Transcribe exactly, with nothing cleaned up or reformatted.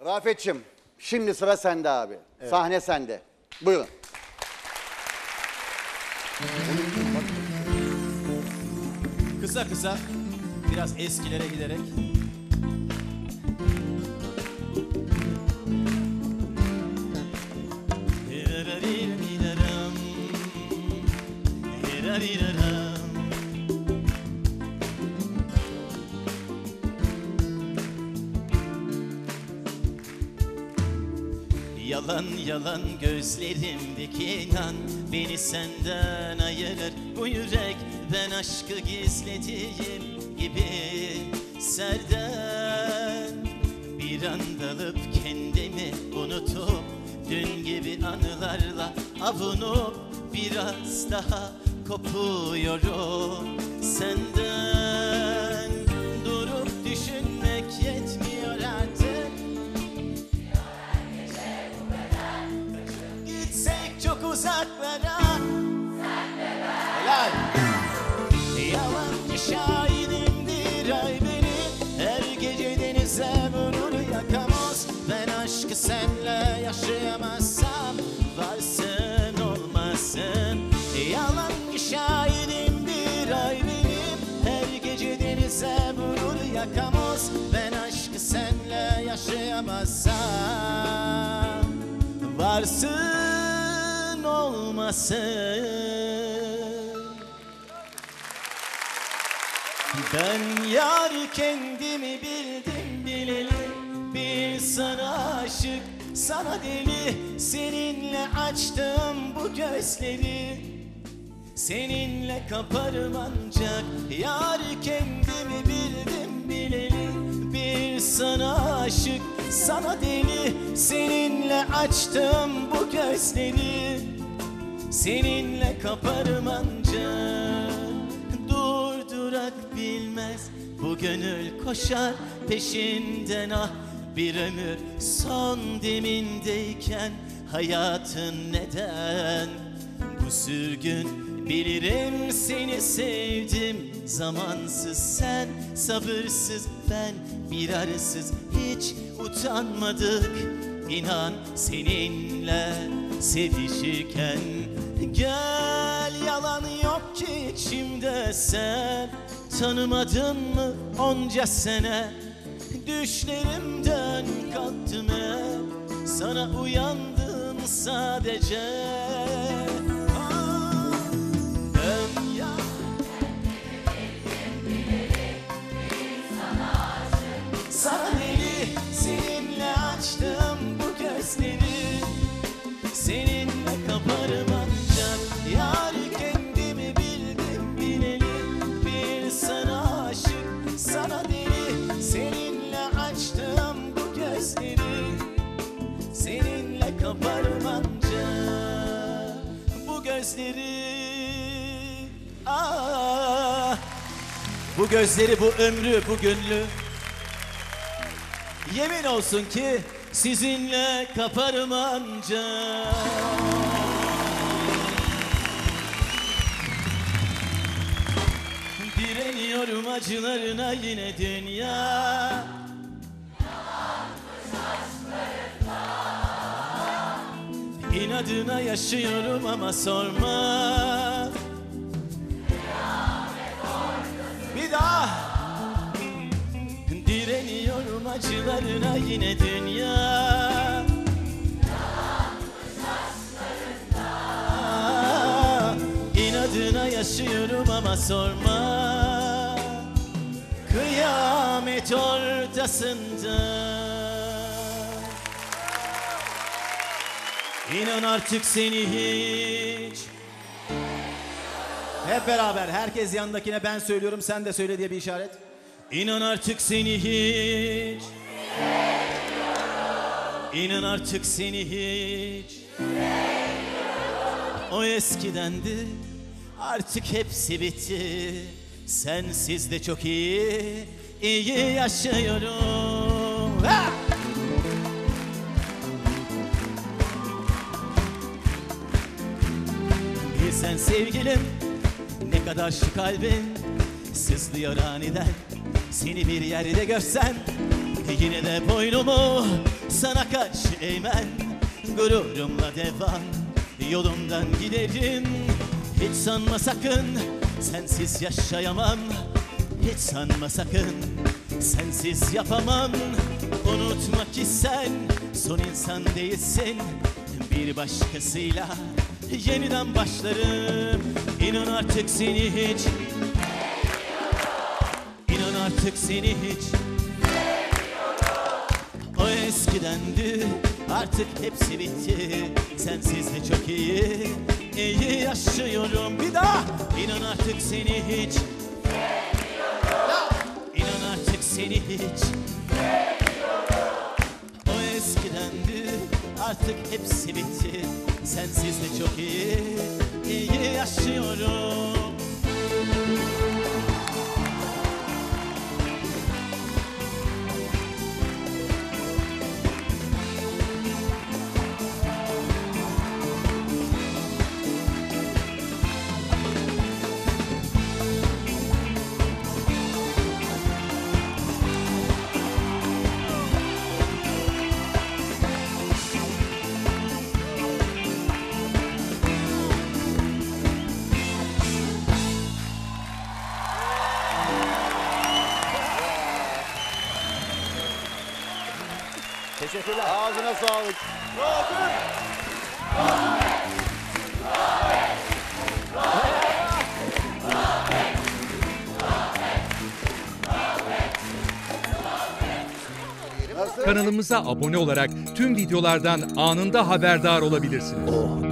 Rafet'cim, şimdi sıra sende abi. Evet. Sahne sende. Buyurun. Kısa kısa, biraz eskilere giderek. Yalan yalan gözlerimdeki inan beni senden ayırır bu yürek. Ben aşkı gizlediğim gibi serden bir an dalıp kendimi unutup dün gibi anılarla avunup biraz daha kopuyorum senden. Durup düşünmek yetmiyor artık. Gitsek çok uzaklara. Sen de ben. Helal. Yalancı şahidimdir ay beni. Her gece denize vurur yakamoz. Ben aşkı senle yaşayamazsam varsın olmasın. Yalancı şahidimdir ay benim. Her gece denize vurur yakamoz. Ben aşkı senle yaşayamazsam varsın olmasın. Ben yar kendimi bildim bileli, bir sana aşık, sana deli. Seninle açtım bu gözleri, seninle kaparım ancak. Yar kendimi bildim bileli, bir sana aşık, sana deli. Seninle açtım bu gözleri, seninle kaparım ancak. Durdurak bilmez bu gönül koşar peşinden ah. Bir ömür son demindeyken hayatın neden bu sürgün? Bilirim seni sevdim zamansız sen, sabırsız ben, bir arsız hiç utanmadık. İnan seninle sevişirken gel, yalan yok ki içimde sen. Tanımadın mı onca sene? Düşlerimden kalktım hep, sana uyandım sadece. Ah, ben ya sana deli, seninle açtım bu gözleri, seninle kaparım ancak. Yar kendimi bildim bileli, bir sana aşık, sana deli. Seninle açtım bu gözleri, seninle kaparım ancak bu gözleri. Ah, bu gözleri, bu ömrü, bu gönlü yemin olsun ki sizinle kaparım ancak. Direniyorum acılarına yine dünya. İnadına yaşıyorum ama sorma. Bir daha. Direniyorum acılarına yine dünya. Aa, İnadına yaşıyorum ama sorma. Kıyamet ortasında. İnan artık seni hiç. Hep beraber herkes yanındakine ben söylüyorum sen de söyle diye bir işaret. İnan artık seni hiç. İnan artık seni hiç. O eskidendi, artık hepsi bitti. Sensiz de çok iyi, iyi yaşıyorum. Ha! Bilsen sevgilim, ne kadar şu kalbin sızlıyor aniden. Seni bir yerde görsen yine de boynumu sana karşı eğmen, gururumla devam yolumdan giderim. Hiç sanma sakın sensiz yaşayamam, hiç sanma sakın sensiz yapamam. Unutma ki sen son insan değilsin, bir başkasıyla yeniden başlarım. İnan artık seni hiç İnan artık seni hiç O eskidendi, artık hepsi bitti. Sensiz de çok iyi, iyi yaşıyorum. Bir daha İnan artık seni hiç İnan artık seni hiç O eskidendi, artık hepsi bitti. Sensiz de çok iyi, iyi yaşıyorum. Teşekkürler. Ağzına sağlık. Kanalımıza abone olarak tüm videolardan anında haberdar olabilirsiniz.